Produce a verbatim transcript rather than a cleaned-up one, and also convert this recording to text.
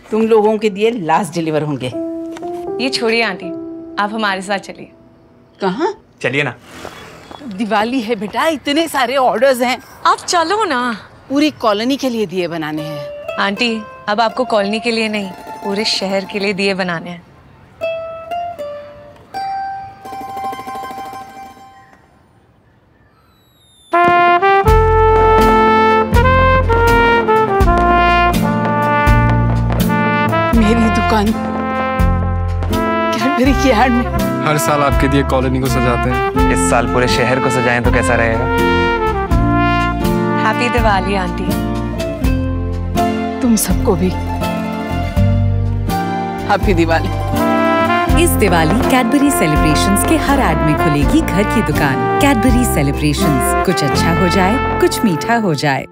तुम लोगों के दिए लास्ट डिलीवर होंगे। ये छोड़िए आंटी, आप हमारे साथ चलिए। कहाँ? चलिए ना। दिवाली है बेटा, इतने सारे ऑर्डर्स हैं। आप चलो ना। पूरी कॉलोनी के लिए दिए बनाने हैं। आंटी, अब आपको कॉलोनी के लिए नहीं, पूरे शहर के लिए दिए बनाने हैं। मेरी दुकान कैडबरी की एड में हर साल आपके दिए कॉलोनी को सजाते हैं। इस साल पूरे शहर को सजाएं तो कैसा रहेगा? Happy Diwali aunty. तुम सबको भी हैप्पी दिवाली। इस दिवाली कैडबरी सेलिब्रेशंस के हर एड में खुलेगी घर की दुकान। कैडबरी सेलिब्रेशंस, कुछ अच्छा हो जाए, कुछ मीठा हो जाए।